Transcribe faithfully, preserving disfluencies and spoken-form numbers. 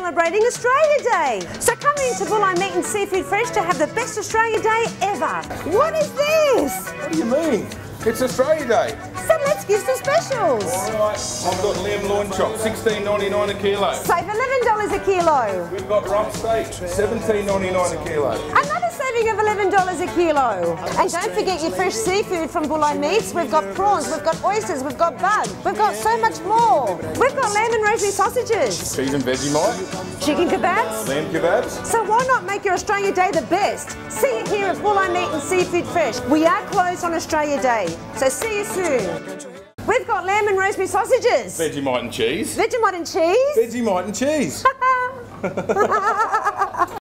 celebrating Australia Day. So come into Bulli Meat and Seafood Fresh to have the best Australia Day ever. What is this? What do you mean? It's Australia Day. So let's give some specials. Alright, I've got lamb loin chop, sixteen ninety-nine a kilo. Save eleven dollars a kilo. We've got rump steak, seventeen ninety-nine a kilo. Another saving of eleven dollars a kilo. And don't forget your fresh seafood from Bulli Meats. We've got prawns, we've got oysters, we've got bug. We've got so much more. We've got lamb and rosemary sausages. Cheese and Vegemite, Chicken kebabs. lamb kebabs. So why not make your Australia Day the best? See you here at Bulli Meat and Seafood Fresh. We are closed on Australia Day, so see you soon. We've got lamb and rosemary sausages. Vegemite and cheese. Vegemite and cheese. Vegemite and cheese.